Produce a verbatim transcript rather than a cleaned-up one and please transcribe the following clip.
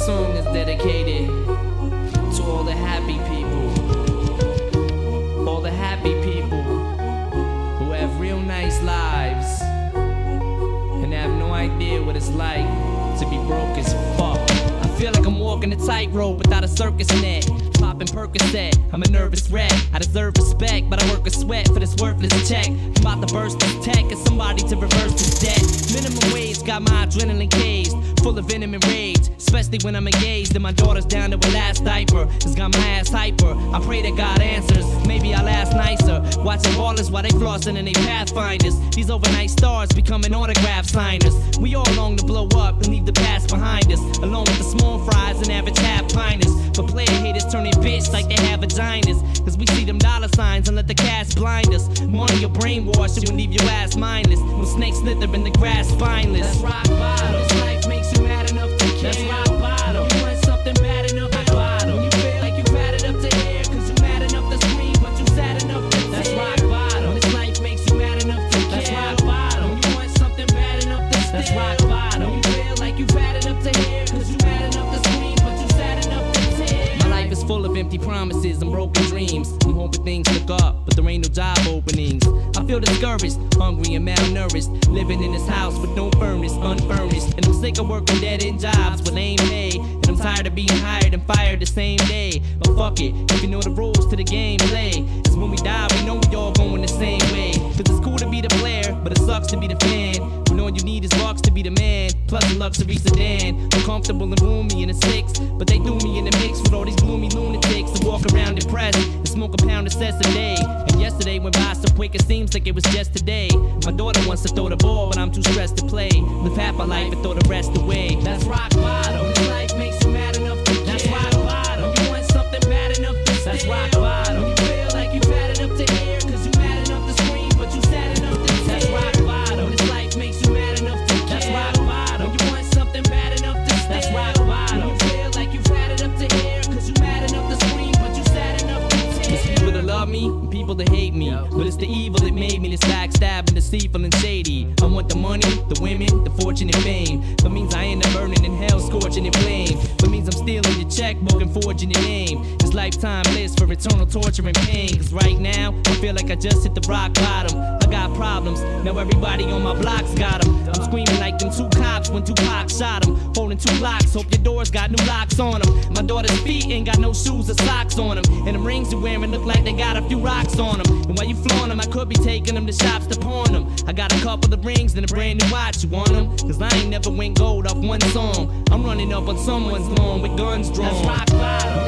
song is dedicated to all the happy people, all the happy people who have real nice lives and have no idea what it's like to be broke as fuck. I feel like I'm walking a tightrope without a circus net. Popping Percocet, I'm a nervous wreck. I deserve respect, but I work a sweat for this worthless check. I'm about to burst this tech as somebody to reverse this debt. Minimum wage got my adrenaline caged, full of venom and rage, especially when I'm engaged and my daughter's down to her last diaper. It's got my ass hyper. I pray that God answers. Maybe I'll ask nicer. Watching ballers while they flossing and they pathfinders. These overnight stars becoming autograph signers. We all long to blow up and leave the past behind us, along with the small fries and average half piners. But player haters turning bitch like they have vaginas, cause we see them dollar signs and let the cash blind us. Money or brainwash, it will leave your ass mindless. When snakes slither in the grass spineless. That's rock bottom. This life makes you mad enough to care. That's rock bottom. You want something bad enough to bottom. You feel like you've had it up to here, cause you mad enough to scream, but you sad enough to tear. That's rock bottom. This life makes you mad enough to care. That's rock bottom. You want something bad enough to stare. That's rock bottom. You feel like you've had it up to here, cause you mad enough to scream, but you sad enough to tear. My life is full of empty promises and broken dreams. I'm hoping things look up, but there ain't no job openings. I feel discouraged, hungry and malnourished, living in this house with no furnace, unfurnished. And I'm sick of working dead-end jobs with lame pay, and I'm tired of being hired and fired the same day. But fuck it, if you know the rules to the game, play. Cause when we die, we know we all going the same way. Cause it's cool to be the player, but it sucks to be the fan. When all you need is bucks to be the man, plus a luxury sedan. I'm comfortable and roomy in a six, but they threw me in the mix with all these gloomy lunatics that walk around depressed and smoke a pound of cess a day. And yesterday went by so quick it seems like it was just today. My daughter wants to throw the ball, but I'm too stressed to play. Live half my life and throw the rest away. That's rock bottom. This life makes you mad enough to care. That's rock bottom. You want something bad enough to stare. That's rock bottom. You feel like you've had enough to hear, cause you mad enough to scream, but you sad enough to tear. That's rock bottom. This life makes you mad enough to care. That's rock bottom. You want something bad enough to stare. That's rock bottom. You feel like you've had it up to here, cause you mad enough to scream, but you sad enough to tear. There's people that love me and people that hate me, but it's the evil that made me this backstabbing, deceitful and shady. I want the money, the women, the fortune and fame. That means I end up burning in hell, scorching in flame. That means I'm stealing your checkbook and forging your name. This lifetime list for eternal torture and pain. Cause right now, I feel like I just hit the rock bottom. I got problems, now everybody on my block's got them. I'm screaming like them two cops when Tupac shot them. Holding two blocks, hope your doors got new locks on them. My daughter's feet ain't got no shoes or socks on them. And them rings you're wearing look like they got a few rocks on them. And while you flaunt them, I could be taking them to shops to pawn them. I got a couple of rings and a brand new watch, you want them? Cause I ain't never went gold off one song. I'm running up on someone's lawn with guns drawn. That's rock bottom.